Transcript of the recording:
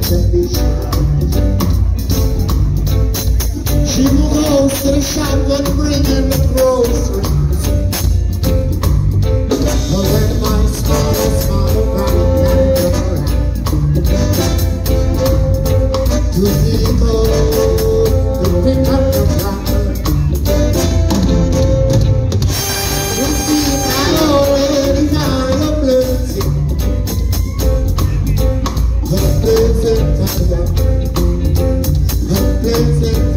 She goes to the shop and bringing the groceries. But when my small granny to people to pick up the flower, you see I already got a blessing. The blessing, the blessing.